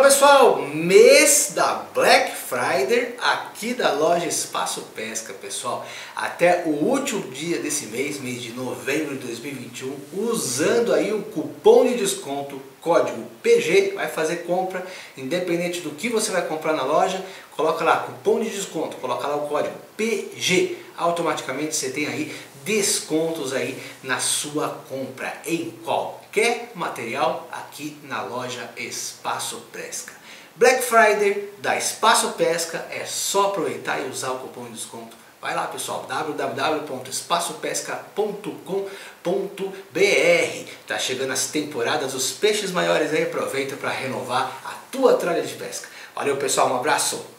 pessoal, mês da Black Friday aqui da loja Espaço Pesca, pessoal. Até o último dia desse mês de novembro de 2021, usando aí o cupom de desconto, código PG, vai fazer compra, independente do que você vai comprar na loja, coloca lá cupom de desconto, coloca lá o código PG, automaticamente você tem aí descontos aí na sua compra em qualquer material aqui na loja Espaço Pesca. Black Friday da Espaço Pesca, é só aproveitar e usar o cupom de desconto. Vai lá, pessoal, www.espaçopesca.com.br. Tá chegando as temporadas dos peixes maiores aí, aproveita para renovar a tua tralha de pesca. Valeu, pessoal, um abraço.